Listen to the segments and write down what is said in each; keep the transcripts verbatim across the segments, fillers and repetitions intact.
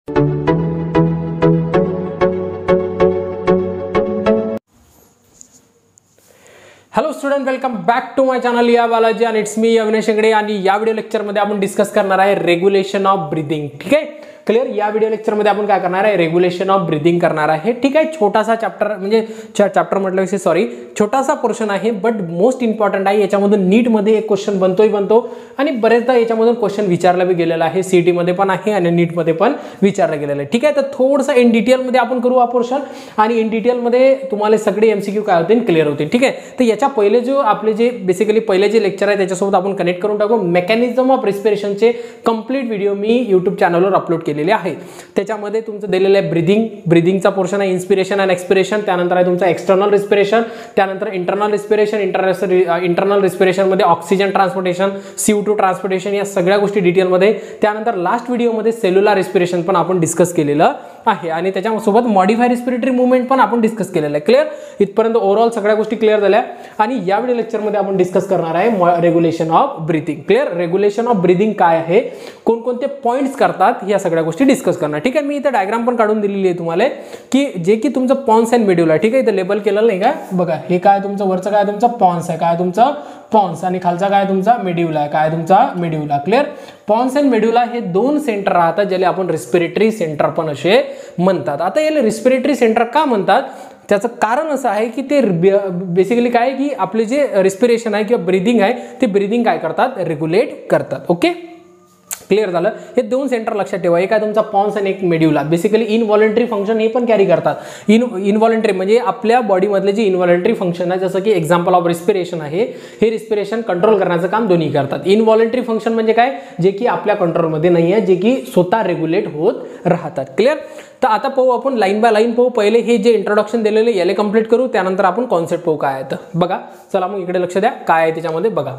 Hello student, welcome back to my channel या बालाजी आणि it's me Avinash शेंगडे। आणि या व्हिडिओ लेक्चर मध्ये आपण डिस्कस करणार आहे रेग्युलेशन ऑफ ब्रीदिंग। ठीक आहे, क्लियर। या व्हिडिओ लेक्चर मध्ये आपण काय करणार आहे, रेग्युलेशन ऑफ ब्रीदिंग करणार आहे। ठीक आहे, छोटासा चॅप्टर म्हणजे चॅप्टर म्हटलं की सॉरी छोटासा पोर्शन आहे, बट मोस्ट इम्पॉर्टंट आहे। याच्यामधून नीट मध्ये एक क्वेश्चन बनतोय बनतो आणि बरेचदा याच्यामधून क्वेश्चन विचारला भी गेलेला आहे, सीईटी मध्ये पण आहे आणि नीट मध्ये पण विचारला गेलेला आहे। ठीक आहे, तर थोडंसं इन डिटेल मध्ये आपण करू हा पोर्शन आणि इन डिटेल मध्ये तुम्हाला सगळे एमसीक्यू काय होतील क्लियर होतील। ठीक आहे, तर याच्या पहिले जो आपले जे बेसिकली पहिले जे लेक्चर आहे त्याच्यासोबत आपण कनेक्ट करून टाकू। मेकॅनिझम ऑफ रेस्पिरेशनचे कंप्लीट व्हिडिओ मी यूट्यूब चॅनलवर अपलोड केलेले आहे। त्याच्यामध्ये तुमचं दिलेलं आहे ब्रीदिंग, ब्रीदिंगचा पोर्शन आहे इन्स्पिरेशन अँड एक्सपिरेशन, त्यानंतर आहे तुमचा एक्सटर्नल रेस्पिरेशन, त्यानंतर internal respiration, internal internal respiration मध्ये oxygen transportation, C O two transportation, या सगळ्या गोष्टी डिटेलमध्ये। त्यानंतर लास्ट व्हिडिओमध्ये सेल्युलर रेस्पिरेशन पण आपण डिस्कस केलेलं आहे आणि त्याच्यासोबत मॉडिफाय रेस्पिरेटरी मूवमेंट पण आपण डिस्कस केलेलं आहे। क्लियर, इथपर्यंत ओव्हरऑल सगळ्या गोष्टी क्लियर झाल्या आणि या व्हिडिओ लेक्चरमध्ये आपण डिस्कस करणार आहे regulation of breathing. Clear, regulation of breathing काय आहे, कोणकोणते पॉइंट्स करतात, या सगळ्या गोष्टी डिस्कस करणार। ठीक आहे, मी इथे डायग्राम पण काढून दिलेली आहे तुम्हाला की जे की तुमचं पॉन्स अँड मेड्युला। ठीक आहे, इथे लेबल केलेलं नाही का, बघा हे काय तुमचं वरचं काय तुमचं पॉन्स आहे, काय तुमचं पॉन्स, आणि खालचा काय तुमचा मेड्युला आहे, काय तुमचा medulla. Clear, pons and medulla हे दोन सेंटर राहतात ज्याला आपण रेस्पिरेटरी सेंटर पण असे म्हणतात। आता याला रेस्पिरेटरी सेंटर का म्हणतात, त्याचं कारण असं आहे की ते बेसिकली काय की आपले जे रेस्पिरेशन आहे किंवा ब्रीदिंग आहे ते ब्रीदिंग काय करतात, रेग्युलेट करतात। ओके, क्लियर झालं। हे दोन सेंटर लक्षात ठेवा, एक आहे तुमचा पॉन्स आणि एक मेड्युला। बेसिकली इनव्हॉलंटरी फंक्शन हे पण कॅरी करतात। इन इनव्हॉलंटरी म्हणजे आपल्या बॉडीमधले जे इनव्हॉलंटरी फंक्शन आहे, जसं की एक्झाम्पल ऑफ रेस्पिरेशन आहे, हे रेस्पिरेशन कंट्रोल करण्याचं काम दोन्ही करतात। इनव्हॉलंटरी फंक्शन म्हणजे काय, जे की आपल्या कंट्रोलमध्ये नाही आहे, जे की स्वतः रेग्युलेट होत राहतात। क्लियर, तर आता पाहू आपण लाईन बाय लाईन पाहू। पहिले हे जे इंट्रोडक्शन दिलेले याले कंप्लीट करू, त्यानंतर आपण कॉन्सेप्ट पाहू काय आहे। बघा चला मग इकडे लक्ष द्या, काय आहे त्याच्यामध्ये बघा।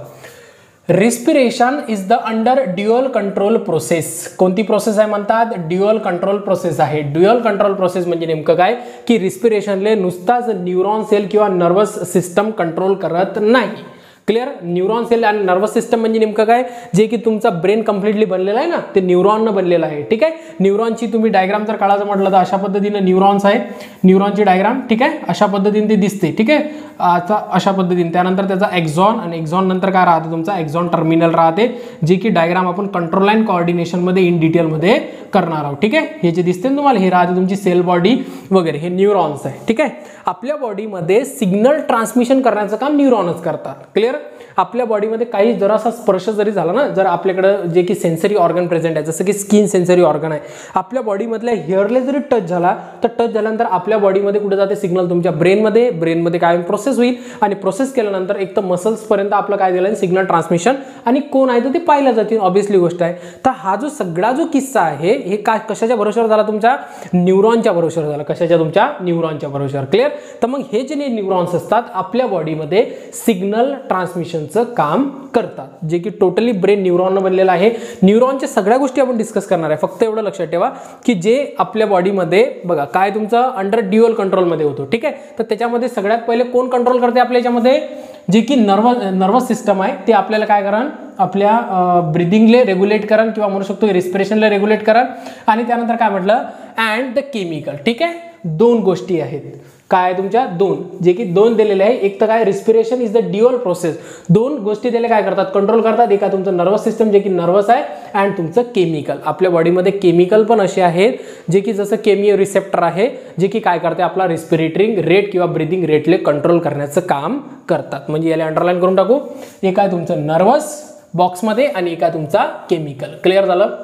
Respiration is the under dual control process. कोणती प्रोसेस आहे म्हणतात, ड्युअल कंट्रोल प्रोसेस आहे। ड्युअल कंट्रोल प्रोसेस म्हणजे नेमकं काय की रेस्पिरेशनले नुसताच न्यूरॉन सेल किंवा नर्वस सिस्टम कंट्रोल करत नाही। क्लियर, न्यूरॉन सेल आणि नर्वस सिस्टम म्हणजे नेमकं काय, जे की तुमचा ब्रेन कम्प्लिटली बनलेला आहे ना, ते न्यूरॉननं बनलेलं आहे। ठीक आहे, न्यूरॉनची तुम्ही डायग्राम जर काढायचं म्हटलं तर अशा पद्धतीने न्यूरॉन्स आहे, न्यूरॉनची डायग्राम। ठीक आहे, अशा पद्धतीने ते दिसते। ठीक आहे, आता अशा पद्धतीने त्यानंतर त्याचा एक्झॉन आणि एक्झॉन नंतर काय राहते तुमचा एक्झॉन टर्मिनल राहते, जे की डायग्राम आपण कंट्रोल अँड कोऑर्डिनेशन मध्ये इन डिटेल मध्ये करणार आहोत। ठीक आहे, हे जे दिसते ना तुम्हाला, हे राहते तुमची सेल बॉडी वगैरे, हे न्यूरॉन्स आहे। ठीक आहे, आपल्या बॉडीमध्ये सिग्नल ट्रान्समिशन करण्याचं काम न्यूरॉनच करतात। क्लियर, आपल्या बॉडीमध्ये काही जरासा स्पर्श जरी झाला ना, जर आपल्याकडे जे की सेन्सरी ऑर्गन प्रेझेंट आहे, जसं की स्किन सेन्सरी ऑर्गन आहे, आपल्या बॉडीमधल्या हेअरले जरी टच झाला तर टच झाल्यानंतर आपल्या बॉडीमध्ये कुठे जाते सिग्नल, तुमच्या ब्रेनमध्ये, ब्रेनमध्ये काय प्रोसेस होईल आणि प्रोसेस केल्यानंतर एक तर मसल्स पर्यंत आपलं काय दिलं सिग्नल ट्रान्समिशन, आणि कोण आहे तर ते पाहिलं जातील, ऑब्विसली गोष्ट आहे। तर हा जो सगळा जो किस्सा आहे हे काय कशाच्या भरोश्यावर झाला, तुमच्या न्यूरॉनच्या भरोश्यावर झाला। कशाच्या, तुमच्या न्यूरॉनच्या भरोश्यावर। क्लियर, तर मग हे जे न्यूरॉन्स असतात आपल्या बॉडीमध्ये सिग्नल ट्रान्समिशनचं काम करतात, जे की टोटली ब्रेन न्यूरॉननं बनलेलं आहे। न्यूरॉनच्या सगळ्या गोष्टी आपण डिस्कस करणार आहे। फक्त एवढं लक्षात ठेवा की जे आपल्या बॉडीमध्ये बघा काय तुमचं अंडर ड्युअल कंट्रोलमध्ये होतो। ठीक आहे, तर त्याच्यामध्ये सगळ्यात पहिले कोण कंट्रोल करते आपल्या याच्यामध्ये, जे की नर्वस नर्वस सिस्टम आहे, ते आपल्याला काय करण, आपल्या ब्रीदिंगले रेग्युलेट करण किंवा म्हणू शकतो रेस्पिरेशनला रेग्युलेट करण, आणि त्यानंतर काय म्हटलं अँड द केमिकल। ठीक आहे, दोन गोष्टी आहेत काय तुमच्या, दोन, जे की दोन दिलेले आहे। एक तर काय respiration is the dual process, दोन गोष्टी त्याला काय करतात, कंट्रोल करतात। एक आहे तुमचं नर्वस सिस्टम जे की नर्वस आहे, अँड तुमचं केमिकल। आपल्या बॉडीमध्ये केमिकल पण असे आहेत जे की जसं केमिओ रिसेप्टर आहे, जे की काय करते आपला रेस्पिरेटरी रेट किंवा ब्रीदिंग रेटले कंट्रोल करण्याचं काम करतात। म्हणजे याला अंडरलाईन करून टाकू, एक आहे तुमचं नर्वस बॉक्समध्ये आणि एक आहे तुमचा केमिकल। क्लिअर झालं,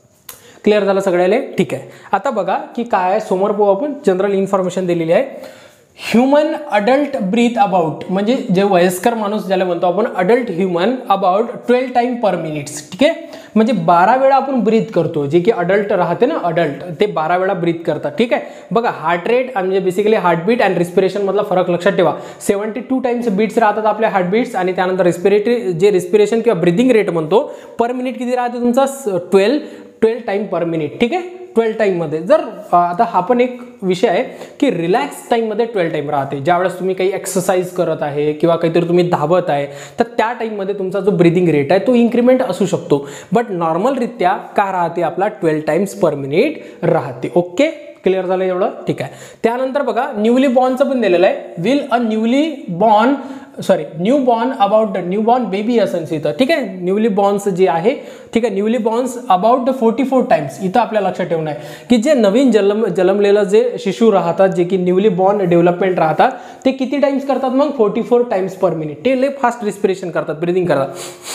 क्लिअर झालं सगळ्याला। ठीक आहे, आता बघा की काय समोर पाहू आपण, जनरल इन्फॉर्मेशन दिलेली आहे। ह्युमन अडल्ट ब्रीथ अबाउट, म्हणजे जे वयस्कर माणूस ज्याला म्हणतो आपण adult human, about twelve time per minutes. ठीक आहे, म्हणजे बारा वेळा आपण ब्रीथ करतो, जे की अडल्ट राहते ना, अडल्ट ते बारा वेळा ब्रीथ करतात। ठीक आहे, बघा हार्ट रेट म्हणजे बेसिकली हार्टबीट अँड रिस्पिरेशन मधला फरक लक्षात ठेवा। सेव्हन्टी टू टाइम्स बीट्स राहतात आपल्या हार्टबीट्स, आणि त्यानंतर रेस्पिरेटरी जे रेस्पिरेशन किंवा ब्रीदिंग रेट म्हणतो पर मिनिट किती राहते तुमचा, twelve twelve time per minute. ठीक आहे, ट्वेल्व टाईममध्ये. जर आता हा पण एक विषय आहे की रिलॅक्स टाईममध्ये ट्वेल्व टाईम राहते. ज्यावेळेस तुम्ही काही एक्सरसाइज करत आहे किंवा काहीतरी तुम्ही धावत आहे तर त्या टाईममध्ये तुमचा जो ब्रिदिंग रेट आहे तो इन्क्रीमेंट असू शकतो. बट नॉर्मलरित्या काय राहते आपला ट्वेल्व टाइम्स पर मिनिट राहते. ओके, क्लिअर झालं एवढं? ठीक आहे. त्यानंतर बघा न्यूली बॉर्नचं पण दिलेलं आहे. Will a newly born sorry new born about new born baby असन्स इथं. ठीक आहे, न्यूली बॉर्न्स जे आहे, ठीक आहे, newly borns about the forty four times. इथं आपल्या लक्षात ठेवणं आहे की जे नवीन जन्म जन्मलेलं जे शिशु राहतात, जे की न्यूली बॉर्न डेव्हलपमेंट राहतात, ते किती टाइम्स करतात मग? Forty four times per minute. ते लय फास्ट रिस्पिरेशन करतात, ब्रिदिंग करतात.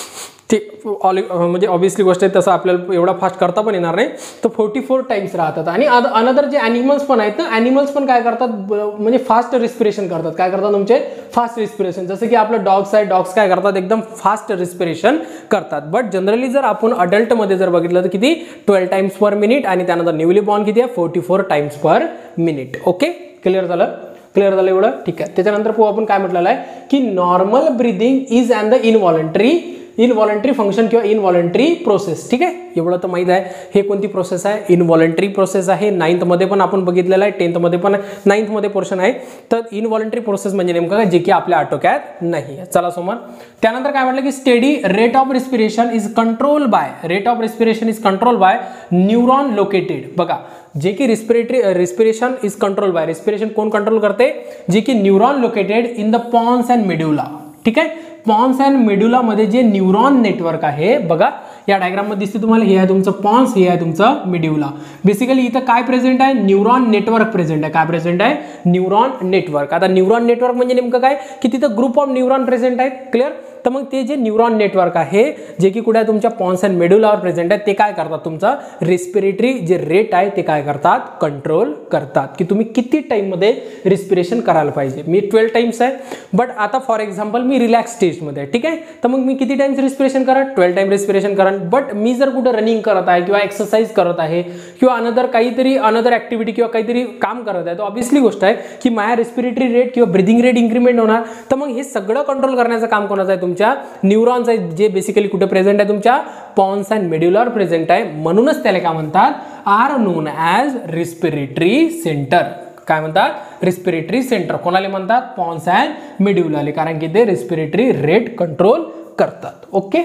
ते ऑल म्हणजे ऑब्विसली गोष्ट आहे, तसं आपल्याला एवढा फास्ट करता पण येणार नाही. तर फोर्टी फोर टाइम्स राहतात. आणि अनदर जे ॲनिमल्स पण आहेत ना, ॲनिमल्स पण काय करतात म्हणजे फास्ट रिस्पिरेशन करतात. काय करतात तुमचे? Fast respiration. जसं की आपलं डॉग्स आहे, डॉग्स काय करतात? एकदम फास्ट रिस्पिरेशन करतात. बट जनरली जर आपण अडल्टमध्ये जर बघितलं तर किती? Twelve times per minute. आणि त्यानंतर न्यूली बॉर्न किती आहे? Forty four times per minute. Okay, clear झालं? क्लिअर झालं एवढं? ठीक आहे. त्याच्यानंतर पाहू आपण काय म्हटलेलं आहे की normal breathing is and the involuntary involuntary function किंवा इनव्हॉलंटरी प्रोसेस. ठीक आहे, एवढं तर माहीत आहे. हे कोणती प्रोसेस आहे? इनव्हॉलंटरी प्रोसेस आहे. नाईन्थमध्ये पण आपण बघितलेलं आहे, टेन्थमध्ये पण नाईन्थमध्ये पोर्शन आहे. तर इनव्हॉलंटरी प्रोसेस म्हणजे नेमकं काय? जे की आपल्या आटोक्यात नाही. चला समोर. त्यानंतर काय म्हटलं की steady rate of respiration is control by rate of respiration is control by neuron located. बघा, जे की respiratory respiration is control by respiration कोण कंट्रोल करते? जे की neuron located in the pons and medulla. ठीक आहे, पॉन्स अँड मेड्युलामध्ये जे न्यूरॉन नेटवर्क आहे, बघा या डायग्राम मध्ये दिसते तुम्हाला, हे आहे तुमचं पॉन्स, हे आहे तुमचं मेड्युला. बेसिकली इथं काय प्रेझेंट आहे? न्यूरॉन नेटवर्क प्रेझेंट आहे. काय प्रेझेंट आहे? Neuron network. आता न्यूरॉन नेटवर्क म्हणजे नेमकं काय? की तिथं ग्रुप ऑफ न्यूरॉन प्रेझेंट आहेत. क्लिअर? तर मग ते जे न्यूरॉन नेटवर्क आहे, जे की कुठे आहे? तुमच्या पॉन्स अँड मेड्युलावर प्रेझेंट आहे, ते काय करतात? तुमचा रिस्पिरेटरी जे रेट आहे ते काय करतात? कंट्रोल करतात. की तुम्ही किती टाइममध्ये रिस्पिरेशन करायला पाहिजे. मी ट्वेल्व टाइम्स आहे, बट आता फॉर एक्झाम्पल मी रिलॅक्स स्टेजमध्ये आहे. ठीक आहे, तर मग मी किती टाइम्स रिस्पिरेशन करा? ट्वेल्व टाइम रिस्पिरेशन करा. बट मी जर कुठं रनिंग करत आहे किंवा एक्सरसाइज करत आहे किंवा अनदर काहीतरी अनदर ऍक्टिव्हिटी किंवा काहीतरी काम करत आहे, तर ऑब्विसली गोष्ट आहे की माझ्या रिस्पिरेटरी रेट किंवा ब्रिदिंग रेट इन्क्रीमेंट होणार. तर मग हे सगळं कंट्रोल करण्याचं काम कोणाचं आहे? तुमच्या न्यूरॉन्स आहे, जे बेसिकली कुठे प्रेझेंट आहे? तुमच्या पॉन्स अँड मेड्युलावर प्रेझेंट आहे. म्हणूनच त्याला काय म्हणतात? Are known as respiratory centre. काय म्हणतात? Respiratory centre. कोणाला म्हणतात? पॉन्स अँड मेड्युलाले, कारण की ते रिस्पिरेटरी रेट कंट्रोल करतात. ओके,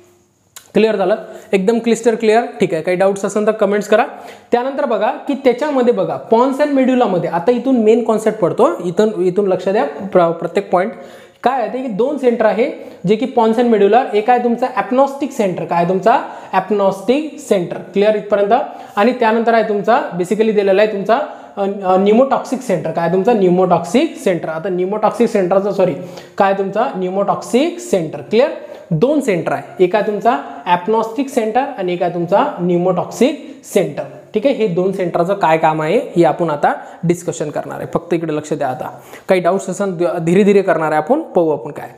क्लिअर झालं? एकदम क्लिस्टर क्लिअर? ठीक आहे. काही डाऊट्स असेल तर कमेंट्स करा. त्यानंतर बघा की त्याच्यामध्ये बघा पॉन्स अँड मेड्युलामध्ये आता इथून मेन कॉन्सेप्ट पडतो. इथून इथून लक्ष द्या, प्रत्येक पॉईंट काय आहे की दोन सेंटर आहे जे की पॉन्स अँड मेड्युलर. एक आहे तुमचा ॲप्नॉस्टिक सेंटर. काय तुमचा? ॲप्नॉस्टिक सेंटर. क्लिअर इथपर्यंत? आणि त्यानंतर आहे तुमचा बेसिकली दिलेला आहे तुमचा न्यूमोटॉक्सिक सेंटर. काय तुमचा? Pneumotaxic centre. आता न्यूमोटॉक्सिक सेंटरचा सॉरी काय तुमचा? Pneumotaxic centre. क्लिअर? दोन सेंटर आहे. एक आहे तुमचा ॲप्नॉस्टिक सेंटर आणि एक आहे तुमचा न्यूमोटॉक्सिक सेंटर. ठीक आहे, हे दोन सेंटरचं काय काम आहे हे आपण आता डिस्कशन करणार आहे. फक्त इकडे लक्ष द्या. आता काही डाऊट्स असेल धीरे धीरे करणार आहे आपण, पाहू आपण काय.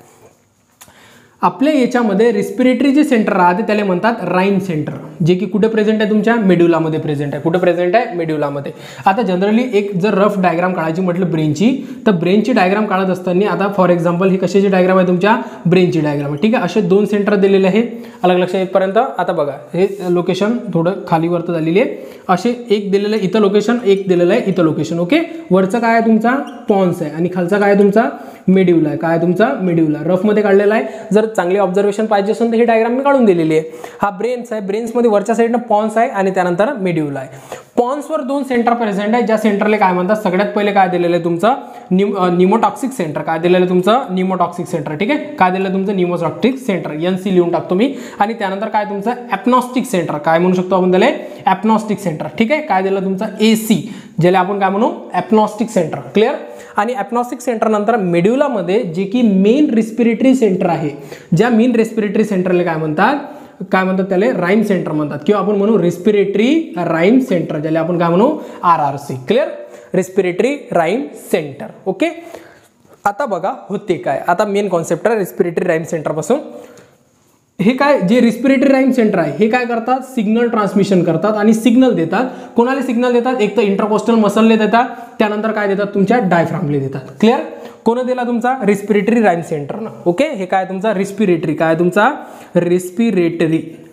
आपल्या याच्यामध्ये रिस्पिरेटरी जे सेंटर राहते त्याला म्हणतात राईम सेंटर, जे की कुठे प्रेझेंट आहे? तुमच्या मेड्युलामध्ये प्रेझेंट आहे. कुठे प्रेझेंट आहे? मेड्युलामध्ये. आता जनरली एक जर रफ डायग्राम काढायची म्हटलं ब्रेनची, तर ब्रेनची डायग्राम काढत असताना आता फॉर एक्झाम्पल ही कशाची डायग्राम आहे? तुमच्या ब्रेनची डायग्राम आहे. ठीक आहे, असे दोन सेंटर दिलेले आहे. अलग लक्ष येतपर्यंत. आता बघा हे लोकेशन थोडं खालीवरती झालेली आहे. असे एक दिलेलं आहे इथं लोकेशन, एक दिलेलं आहे इथं लोकेशन. ओके, वरचं काय आहे? तुमचा पॉन्स आहे आणि खालचा काय आहे? तुमचा मेड्युला आहे. काय तुमचा? मेड्युला. रफमध्ये काढलेला आहे. जर चांगली ऑब्झर्वेशन पाहिजे असेल तर ही डायग्राम मी काढून दिलेली आहे. हा ब्रेन्स आहे. ब्रेन्समध्ये वरच्या साईडनं पॉन्स आहे आणि त्यानंतर मेड्युला आहे. पॉन्सवर दोन सेंटर प्रेझेंट आहे, ज्या सेंटरला काय म्हणतात? सगळ्यात पहिले काय दिलेलं आहे? तुमचं न्यूमोटॉक्सिक सेंटर. काय दिलेलं आहे? तुमचं न्यूमोटॉक्सिक सेंटर. ठीक आहे, काय दिलं तुमचं? Pneumotaxic centre. एन सी लिहून टाकतो मी. आणि त्यानंतर काय तुमचं? Apneustic centre. काय म्हणू शकतो आपण त्याला? Apneustic centre. ठीक आहे, काय दिलं तुमचं? ए सी, ज्याला आपण काय म्हणू? Apneustic centre. क्लिअर? आणि ॲप्नॉस्टिक सेंटर नंतर मेड्युलामध्ये जे की मेन रिस्पिरेटरी सेंटर आहे, ज्या मेन रिस्पिरेटरी सेंटरला काय म्हणतात? काय म्हणतात त्याला? राईम सेंटर म्हणतात, किंवा आपण म्हणू रिस्पिरेटरी राईम सेंटर, ज्याला आपण काय म्हणू? R R C. Clear? Respiratory rhythm centre. Okay, आता बघा होते काय. आता मेन कॉन्सेप्ट आहे रिस्पिरेटरी राईम सेंटर पासून. हे काय जे रिस्पिरेटरी राईम सेंटर आहे हे काय करतात? सिग्नल ट्रान्समिशन करतात आणि सिग्नल देतात. कोणाला सिग्नल देतात? एक तर इंटरकोस्टल मसलले देतात, त्यानंतर काय देतात? तुमच्या डायफ्रामले देतात. क्लिअर? कोण दिला? तुमचा रिस्पिरेटरी राईम सेंटरनं. ओके, हे काय तुमचा? रिस्पिरेटरी. काय तुमचा? रिस्पिरेटरी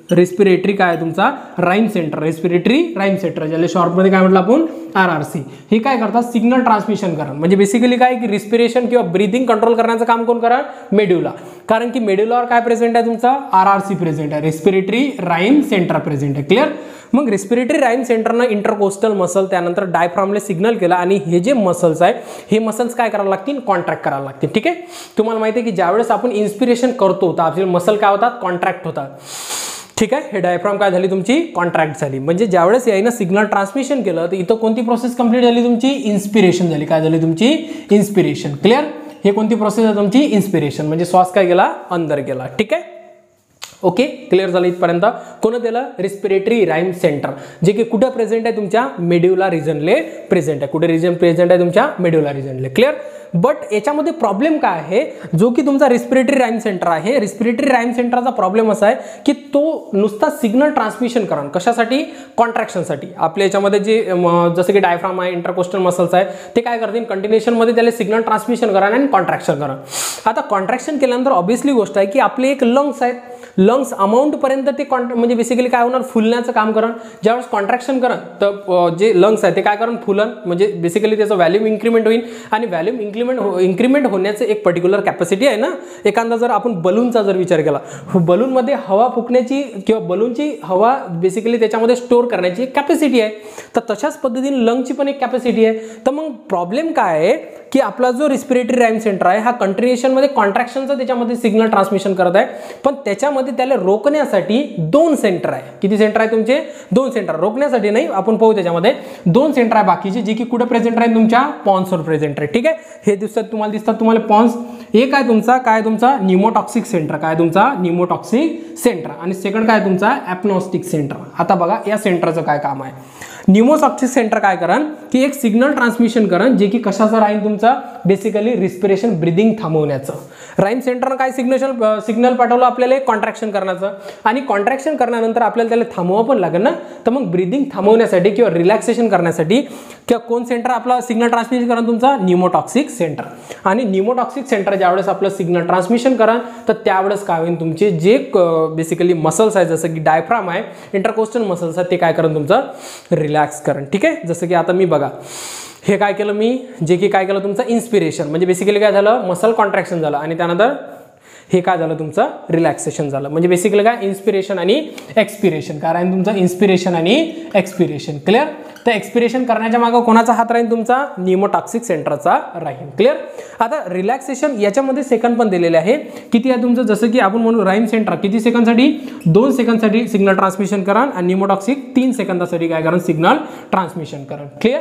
रेस्पिरेटरी काय आहे तुमचा rhythm centre, respiratory rhythm centre, ज्याला शॉर्टमध्ये काय म्हटलं आपण आर आर सी. हे काय करतात सिग्नल ट्रान्समिशन करण, म्हणजे बेसिकली काय की रिस्पिरेशन किंवा ब्रीदिंग कंट्रोल करण्याचं काम कोण करा मेड्युला, कारण की मेड्युलावर काय प्रेझेंट आहे तुमचा आर आर सी प्रेझेंट आहे, रेस्पिरेटरी राईम सेंटर प्रेझेंट आहे. क्लिअर. मग रेस्पिरेटरी राईम सेंटरनं इंटरकोस्टल मसल त्यानंतर डायफ्रामला सिग्नल केला आणि हे जे मसल्स आहे हे मसल्स काय करायला लागतील कॉन्ट्रॅक्ट करायला लागतील. ठीक आहे. तुम्हाला माहिती आहे की ज्यावेळेस आपण इन्स्पिरेशन करतो तर आपले मसल काय होतात कॉन्ट्रॅक्ट होतात. ठीक आहे. हे डायफ्राम काय झाली तुमची कॉन्ट्रॅक्ट झाली, म्हणजे ज्यावेळेस यायनं सिग्नल ट्रान्समिशन केलं तर इथं कोणती प्रोसेस कंप्लीट झाली तुमची इन्स्पिरेशन झाली. काय झाली तुमची इन्स्पिरेशन. क्लिअर. हे कोणती प्रोसेस आहे तुमची इन्स्पिरेशन, म्हणजे श्वास काय गेला अंदर गेला. ठीक आहे. ओके. क्लिअर झालं इथपर्यंत. कोण दिलं रेस्पिरेटरी राईम सेंटर, जे की कुठे प्रेझेंट आहे तुमच्या मेड्युला रिजनले प्रेझेंट आहे. कुठे रिजन प्रेझेंट आहे तुमच्या मेड्युला रिजनले. क्लिअर. बट याच्यामध्ये प्रॉब्लेम काय आहे, जो की तुमचा रेस्पिरेटरी राईम सेंटर आहे, रेस्पिरेटरी राईम सेंटरचा प्रॉब्लेम असा आहे की तो नुसता सिग्नल ट्रान्समिशन करण कशासाठी कॉन्ट्रॅक्शनसाठी. आपल्या याच्यामध्ये जे जसं की डायफ्राम आहे इंटरकोस्टल मसल्स आहे ते काय करतील कंटिन्युएशनमध्ये त्याला सिग्नल ट्रान्समिशन करा आणि कॉन्ट्रॅक्शन करा. आता कॉन्ट्रॅक्शन केल्यानंतर ऑब्व्हियसली गोष्ट आहे की आपले एक लंग्स आहेत, लंग्स अमाऊंट पर्यंत ते म्हणजे बेसिकली काय होणार फुलण्याचं काम करण. ज्यावेळेस कॉन्ट्रॅक्शन करण तर जे लंग्स आहे ते काय करण फुलन, म्हणजे बेसिकली त्याचं व्हॅल्यूम इन्क्रीमेंट होईल आणि व्हॅल्यूम इन्क्रीमेंट इन्क्रीमेंट होण्याचं एक पर्टिक्युलर कॅपॅसिटी आहे ना. एखादा जर आपण बलूनचा जर विचार केला, बलूनमध्ये हवा फुकण्याची किंवा बलूनची हवा बेसिकली त्याच्यामध्ये स्टोअर करण्याची एक कॅपॅसिटी आहे, तर तशाच पद्धतीने लंगची पण एक कॅपॅसिटी आहे. तर मग प्रॉब्लेम काय आहे की आपला जो रेस्पिरेटरी राईम सेंटर आहे हा कंटिन्युएशनमध्ये कॉन्ट्रॅक्शनचं त्याच्यामध्ये सिग्नल ट्रान्समिशन करत आहे, पण त्याच्यामध्ये त्याला रोखण्यासाठी दोन सेंटर आहे. किती सेंटर आहे तुमचे दोन सेंटर. रोखण्यासाठी नाही, आपण पाहू त्याच्यामध्ये दोन सेंटर आहे बाकीचे जे की कुठे प्रेझेंट आहे तुमच्या पॉन्सवर प्रेझेंट आहे. ठीक आहे. हे दिसतात तुम्हाला दिसतात तुम्हाला पॉन्स. एक आहे तुमचा काय तुमचा न्यूमोटॉक्सिक सेंटर, काय तुमचा न्यूमोटॉक्सिक सेंटर, आणि सेकंड काय तुमचा ॲप्नॉस्टिक सेंटर. आता बघा या सेंटरचं काय काम आहे. न्यूमोटॉक्सिक सेंटर काय करण की एक सिग्नल ट्रान्समिशन करण जे की कशाचं राहील तुमचा बेसिकली रिस्पिरेशन ब्रिदिंग थांबवण्याचं. राईम सेंटरनं काय सिग्नल सिग्नल पाठवलं आपल्याला कॉन्ट्रॅक्शन करण्याचं, आणि कॉन्ट्रॅक्शन करण्यानंतर आपल्याला त्याला थांबवावं पण लागेल ना. तर मग ब्रिदिंग थांबवण्यासाठी किंवा रिलॅक्सेशन करण्यासाठी किंवा कोण सेंटर आपला सिग्नल ट्रान्समिशन करा तुमचा न्यूमोटॉक्सिक सेंटर. आणि न्यूमोटॉक्सिक सेंटर ज्यावेळेस आपलं सिग्नल ट्रान्समिशन करा तर त्यावेळेस काय होईल तुमचे जे बेसिकली मसल्स आहे जसं की डायफ्राम आहे इंटरकोस्टल मसल्स आहेत ते काय करण तुमचं रिलॅक्स करण. ठीक आहे. जसं की आता मी बघा हे काय केलं मी जे की काय केलं तुमचं इन्स्पिरेशन, म्हणजे बेसिकली काय झालं मसल कॉन्ट्रॅक्शन झालं आणि त्यानंतर हे काय झालं तुमचं रिलॅक्सेशन झालं. म्हणजे बेसिकली काय इन्स्पिरेशन आणि एक्सपिरेशन. काय राहील तुमचं इन्स्पिरेशन आणि एक्सपिरेशन. क्लिअर. तर एक्सपिरेशन करण्याच्या मागे कोणाचा हात राहील तुमचा न्यूमोटॉक्सिक सेंटरचा राहील. क्लिअर. आता रिलॅक्सेशन याच्यामध्ये सेकंड पण दिलेले आहे. किती आहे तुमचं जसं की आपण म्हणू राईम सेंटर किती सेकंडसाठी दोन सेकंडसाठी सिग्नल ट्रान्समिशन करा आणि न्यूमोटॉक्सिक तीन सेकंदासाठी काय करा सिग्नल ट्रान्समिशन करा. क्लिअर.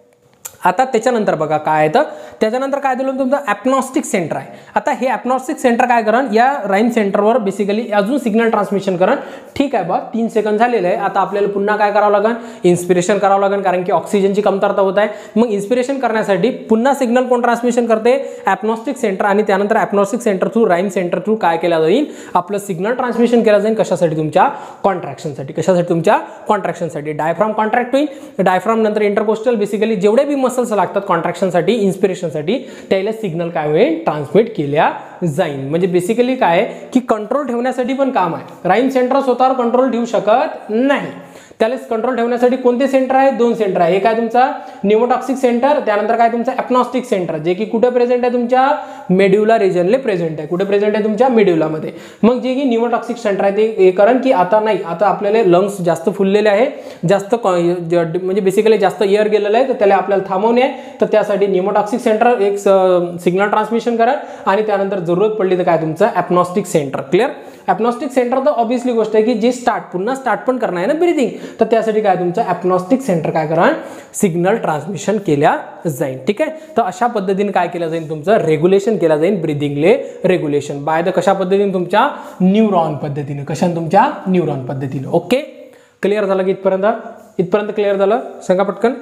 आता त्याच्यानंतर बघा काय आहे तर त्याच्यानंतर काय दिलं तुमचं ॲप्नॉस्टिक सेंटर आहे. आता हे ॲप्नॉस्टिक सेंटर काय करण या राईम सेंटरवर बेसिकली अजून सिग्नल ट्रान्समिशन करण. ठीक आहे बा तीन सेकंद झालेले आहे. आता आपल्याला पुन्हा काय करावं लागेल इन्स्पिरेशन करावं लागेल, कारण की ऑक्सिजनची कमतरता होत आहे. मग इन्स्पिरेशन करण्यासाठी पुन्हा सिग्नल कोण ट्रान्समिशन करते ॲप्नॉस्टिक सेंटर, आणि त्यानंतर apneustic centre through rhythm centre through काय केलं जाईल आपलं सिग्नल ट्रान्समिशन केलं जाईल कशासाठी तुमच्या कॉन्ट्रॅक्शनसाठी. कशासाठी तुमच्या कॉन्ट्रॅक्शनसाठी. डायफ्राम कॉन्ट्रॅक्ट होईल, डायफ्राम नंतर इंटरकोस्टल बेसिकली जेवढे बी मसल्स लागतात कॉन्ट्रॅक्शनसाठी इन्स्पिरेशनसाठी त्याला सिग्नल काय होईल ट्रान्समिट केल्या जाईल. म्हणजे बेसिकली काय की कंट्रोल ठेवण्यासाठी पण काम आहे. राईम सेंटर स्वतःवर कंट्रोल ठेवू शकत नाही, त्याला कंट्रोल ठेवण्यासाठी कोणते सेंटर आहे दोन सेंटर आहे. एक आहे तुमचा न्यूमोटॉक्सिक सेंटर, त्यानंतर काय तुमचा ॲप्नॉस्टिक सेंटर जे की कुठे प्रेझेंट आहे तुमच्या मेड्युला रिजनले प्रेझेंट आहे. कुठे प्रेझेंट आहे तुमच्या मेड्युलामध्ये. मग जे की न्यूमोटॉक्सिक सेंटर आहे ते कारण की आता नाही आता आपल्याला लंग्स जास्त फुललेले आहे, जास्त म्हणजे बेसिकली जास्त एअर गेलेलं आहे तर त्याला आपल्याला थांबवणे आहे. तर त्यासाठी न्यूमोटॉक्सिक सेंटर एक सिग्नल ट्रान्समिशन करा आणि त्यानंतर जरूरत पडली तर काय तुमचं apneustic centre. Clear. Apneustic centre तर ऑब्व्हियसली गोष्ट आहे की जे स्टार्ट पुन्हा स्टार्ट पण करणार आहे ना ब्रीदिंग, तर त्यासाठी काय तुमचं ॲप्नॉस्टिक सेंटर काय करा सिग्नल ट्रान्समिशन केल्या जाईल. ठीक आहे. तर अशा पद्धतीने काय केलं जाईल तुमचं रेग्युलेशन केलं जाईल ब्रीदिंगले रेग्युलेशन बाय द कशा पद्धतीने तुमच्या न्यूरॉन पद्धतीने. कशाने तुमच्या न्यूरॉन पद्धतीने. ओके. क्लिअर झालं की इथपर्यंत इथपर्यंत क्लिअर झालं सांगा पटकन.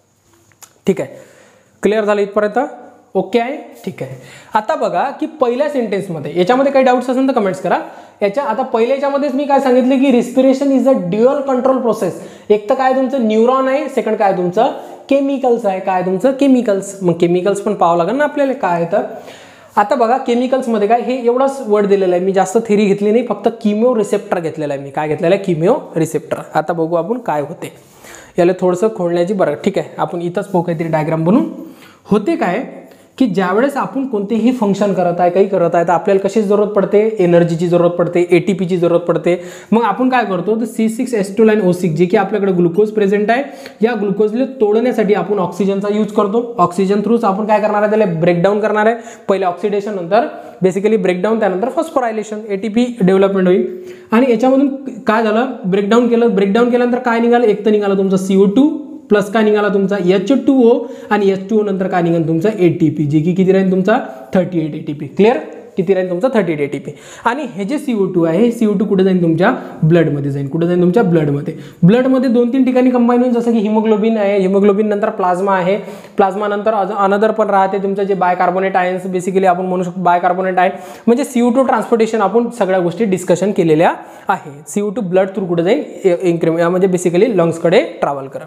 ठीक आहे. क्लिअर झालं इथपर्यंत. ओके आहे. ठीक आहे. आता बघा की पहिल्या सेंटेन्समध्ये याच्यामध्ये काही डाऊट्स असेल तर कमेंट्स करा. याच्या आता पहिल्या याच्यामध्येच मी काय सांगितलं की respiration is a dual control process. एक तर काय तुमचं न्यूरॉन आहे, सेकंड काय तुमचं केमिकल्स आहे. काय तुमचं केमिकल्स. मग केमिकल्स पण पाहावं लागेल ना आपल्याला काय आहे तर आता बघा केमिकल्समध्ये काय हे एवढंच वर्ड दिलेलं आहे, मी जास्त थेरी घेतली नाही, फक्त किमिओ रिसेप्टर घेतलेला आहे मी. काय घेतलेलं आहे? Chemoreceptor. आता बघू आपण काय होते, याला थोडंसं खोडण्याची. बरं ठीक आहे, आपण इथंच पाहू काहीतरी डायग्राम बनवून. होते काय की ज्यावेळेस आपण कोणतेही फंक्शन करत आहे, काही करत आहे, तर आपल्याला कशाची जरूरत पडते? एनर्जीची जरूरत पडते, एटीपीची जरूरत पडते. मग आपण काय करतो, तर C six S two line O six जे की आपल्याकडे ग्लुकोज प्रेझेंट आहे, या ग्लुकोजला तोडण्यासाठी आपण ऑक्सिजनचा यूज करतो. ऑक्सिजन थ्रूच आपण काय करणार आहे? त्याला ब्रेकडाऊन करणार आहे. पहिले ऑक्सिडेशन, नंतर बेसिकली ब्रेकडाऊन, त्यानंतर फॉस्फोरायलेशन, एटीपी डेव्हलपमेंट होईल. आणि याच्यामधून काय झालं? ब्रेकडाऊन केलं. ब्रेकडाऊन केल्यानंतर काय निघालं? एक तर निघाला तुमचा सीओ टू प्लस काय निघाला तुमचा एच टू ओ, आणि एच टू ओ नंतर काय निघाल तुमचा एटीपी, जे की किती राहील तुमचा थर्टी एट एटीपी. क्लिअर? किती राहील तुमचा थर्टी एट एटीपी. आणि हे जे सीओ टू आहे, हे सीओ टू कुठे जाईल? तुमच्या ब्लडमध्ये जाईल. कुठे जाईल? तुमच्या ब्लडमध्ये. ब्लडमध्ये दोन तीन ठिकाणी कंबाईन होईल, जसं की हिमोग्लोबिन आहे, हिमोग्लोबिन नंतर प्लाझ्मा आहे, प्लाझ्मा नंतर अनदर पण राहते तुमचं जे बायकार्बोनेट आयन्स, बेसिकली आपण म्हणू शकतो बायकार्बोनेट आयन. म्हणजे सीओ टू ट्रान्सपोर्टेशन आपण सगळ्या गोष्टी डिस्कशन केलेल्या आहे. सीओ टू ब्लड थ्रू कुठे जाईल? इन्क्रिमेंट म्हणजे बेसिकली लंग्सकडे ट्रॅव्हल करा.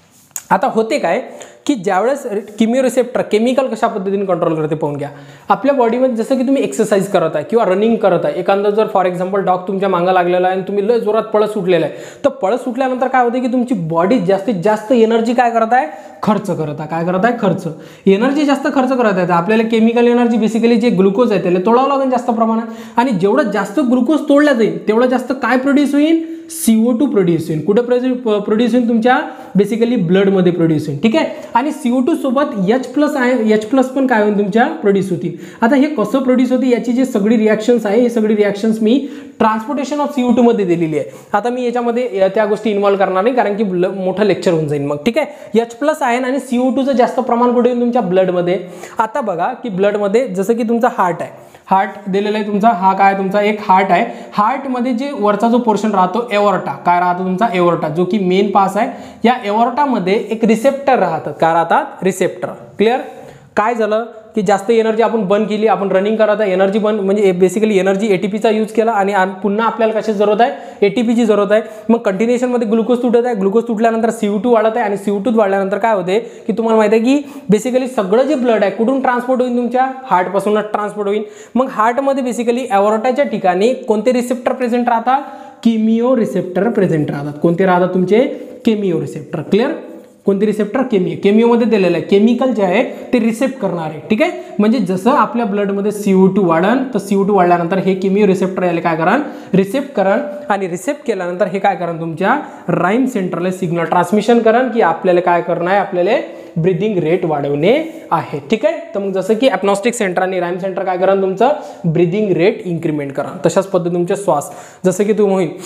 आता होते काय की ज्यावेळेस किमिओ रिसेप्टर केमिकल कशा पद्धतीने कंट्रोल करते पाहून घ्या. आपल्या बॉडीमध्ये जसं की तुम्ही एक्सरसाइज करत आहे किंवा रनिंग करत आहे, एखादं जर फॉर एक्झाम्पल डॉग तुमच्या मागं लागलेला आहे आणि तुम्ही लय जोरात पळत सुटलेला आहे, तर पळत सुटल्यानंतर काय होते की तुमची बॉडी जास्तीत जास्त एनर्जी काय करत आहे? खर्च करत आहे. काय करत आहे? खर्च. एनर्जी जास्त खर्च करत आहे. आपल्याला केमिकल एनर्जी बेसिकली जे ग्लुकोज आहे त्याला तोडावं लागेल जास्त प्रमाणात, आणि जेवढं जास्त ग्लुकोज तोडला जाईल तेवढं जास्त काय प्रोड्यूस होईल? सीओ टू प्रोड्यूस होईल. कुठे प्रोड्यूस होईल? तुमच्या बेसिकली ब्लडमध्ये प्रोड्यूस होईल. ठीक आहे. आणि सीओ टू सोबत एच प्लस आहे, एच प्लस पण काय होईल? तुमच्या प्रोड्यूस होतील. आता हे कसं प्रोड्यूस होते याची जी सगळी रिॲक्शन्स आहे, हे सगळी रिॲक्शन्स मी ट्रान्सपोर्टेशन ऑफ सीओ टू मध्ये दिलेली आहे. आता मी याच्यामध्ये त्या गोष्टी इन्व्हॉल्व करणार नाही, कारण की मोठं लेक्चर होऊन जाईल मग. ठीक आहे. एच प्लस आहे आणि सीओ टूचं जास्त प्रमाण कुठे येईल? तुमच्या ब्लडमध्ये. आता बघा की ब्लडमध्ये जसं की तुमचा हार्ट आहे, हार्ट दिलेला आहे तुमचा, हा काय तुमचा एक हार्ट आहे. हार्टमध्ये जे वरचा जो पोर्शन राहतो एओर्टा, काय राहतो तुमचा? एओर्टा, जो की मेन पास आहे. या एओर्टामध्ये एक रिसेप्टर राहतात. काय राहतात? रिसेप्टर. क्लिअर? काय झालं की जास्त एनर्जी आपण बंद केली, आपण रनिंग करत आहे, एनर्जी बंद म्हणजे बेसिकली एनर्जी एटीपीचा यूज केला, आणि पुन्हा आपल्याला कशाची जरूरत आहे? एटीपीची जरूरत आहे. मग कंटिन्युएशनमध्ये ग्लुकोज तुटत आहे, ग्लुकोज तुटल्यानंतर सीओ टू वाढत आहे, आणि सीओ टू वाढल्यानंतर काय होते की तुम्हाला माहिती आहे की बेसिकली सगळं जे ब्लड आहे कुठून ट्रान्सपोर्ट होईल? तुमच्या हार्टपासूनच ट्रान्सपोर्ट होईल. मग हार्टमध्ये बेसिकली एओर्टाच्या ठिकाणी कोणते रिसेप्टर प्रेझेंट राहतात? किमिओ रिसेप्टर प्रेझेंट राहतात. कोणते राहतात? तुमचे केमिओ रिसेप्टर. क्लिअर? कोणते रिसेप्टर? केमिओ. केमिओमध्ये दिलेलं आहे केमिकल जे आहे ते रिसेप्ट करणार आहे. ठीक आहे. म्हणजे जसं आपल्या ब्लडमध्ये सीओ टू वाढन, तर सीओ टू वाढल्यानंतर हे केमिओ रिसेप्टर याला काय करा? रिसेप्ट करण, आणि रिसेप्ट केल्यानंतर हे काय करण? तुमच्या राईम सेंटरला सिग्नल ट्रान्समिशन करण की आपल्याला काय करणं आहे? आपल्याला ब्रिदिंग रेट वाढवणे आहे. ठीक आहे. तर मग जसं की ॲप्नॉस्टिक सेंटर आणि राईम सेंटर काय करा? तुमचं ब्रिदिंग रेट इन्क्रीमेंट करा. तशाच पद्धतीने तुमचे श्वास, जसं की तुम्ही होईल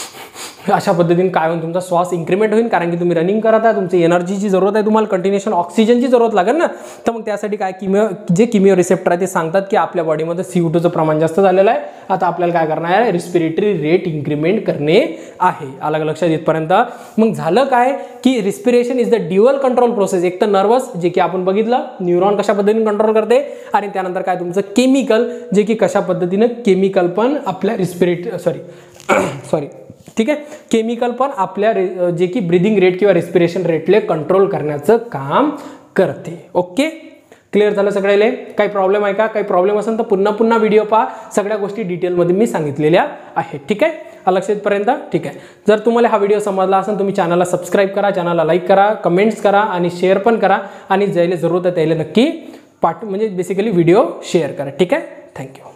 अशा पद्धतीने काय होईल? तुमचा श्वास इन्क्रीमेंट होईल, कारण की तुम्ही रनिंग करत आहे, तुमची एनर्जीची जरूरत आहे, तुम्हाला कंटिन्युएशन ऑक्सिजनची जरूरत लागेल ना. तर मग त्यासाठी काय किमिओ जे किमिओ रिसेप्टर आहे ते सांगतात की आपल्या बॉडीमध्ये सीओ टूचं प्रमाण जास्त झालेलं आहे, आता आपल्याला काय करणार आहे? रिस्पिरेटरी रेट इन्क्रीमेंट करणे आहे. अलग लक्षात येतपर्यंत मग झालं काय की respiration is the dual control process. एक तर नर्वस, जे की आपण बघितलं न्यूरॉन कशा पद्धतीने कंट्रोल करते, आणि त्यानंतर काय तुमचं केमिकल, जे की कशा पद्धतीने केमिकल पण आपल्या रिस्पिरेट सॉरी सॉरी ठीक आहे, केमिकल पण आपल्या जे की ब्रिदिंग रेट किंवा रिस्पिरेशन रेटले कंट्रोल करण्याचं काम करते. ओके. क्लिअर झालं सगळ्याले? काही प्रॉब्लेम आहे का? काही प्रॉब्लेम असेल तर पुन्हा पुन्हा व्हिडिओ पहा, सगळ्या गोष्टी डिटेलमध्ये मी सांगितलेल्या आहेत. ठीक आहे. लक्षातपर्यंत? ठीक आहे. जर तुम्हाला हा व्हिडिओ समजला असेल तुम्ही चॅनलला सबस्क्राईब करा, चॅनलला लाईक करा, कमेंट्स करा, आणि शेअर पण करा, आणि ज्याला जरूरत आहे त्याला नक्की पाठ म्हणजे बेसिकली व्हिडिओ शेअर करा. ठीक आहे. थँक्यू.